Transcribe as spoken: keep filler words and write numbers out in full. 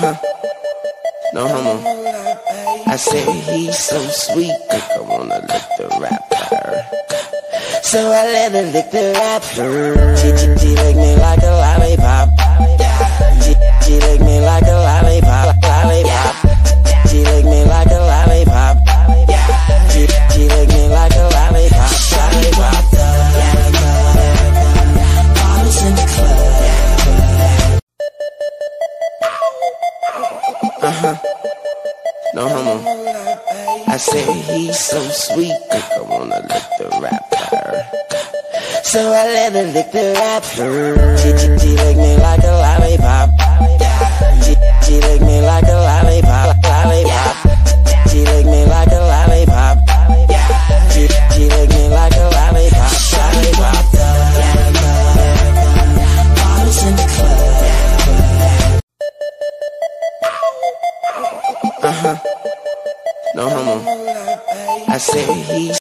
Uh-huh. No homo. I said he's so sweet, I wanna lick the rapper. So I let her lick the rapper. She, she, she lick me like a lollipop. She, she lick me like a lollipop, lollipop. She lick me like a lollipop. She, she lick me like a lollipop, lollipop. Bottles in the club. Uh-huh. No homo. I said he's so sweet, I wanna lick the rapper. So I let her lick the rapper. She, she, she lick me like a lollipop. She, she lick me like a lollipop, lollipop. She lick me like a lollipop. She, she lick me like a lollipop, lollipop. Bottles in the club. Uh-huh. No homo. I said he's